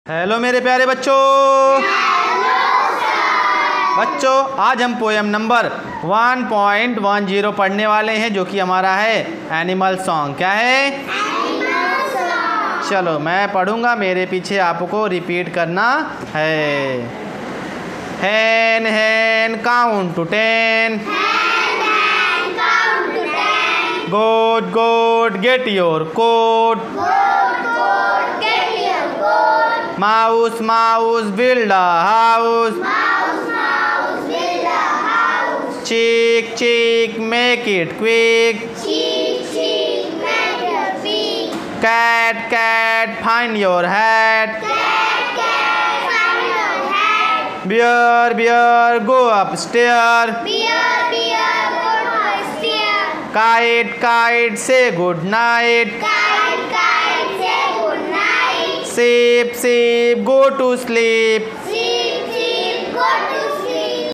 Hello मेरे प्यारे बच्चों। बच्चों आज हम पोएम नंबर 1.10 पढ़ने वाले हैं जो कि हमारा है एनिमल सॉन्ग। क्या है? Animal song. चलो मैं पढ़ूंगा, मेरे पीछे आपको रिपीट करना है। Hen hen count to 10। Goat goat get your coat. Mouse, mouse, build a house. Mouse, mouse, build a house. Chick, chick, make it quick. Chick, chick, make it big. Cat, cat, find your hat. Cat, cat, find your hat. Bear, bear, go upstairs. Bear, bear, go upstairs. Kite, kite, say good night. Kite, kite, say good night. Sheep, sheep, go to sleep. Sheep,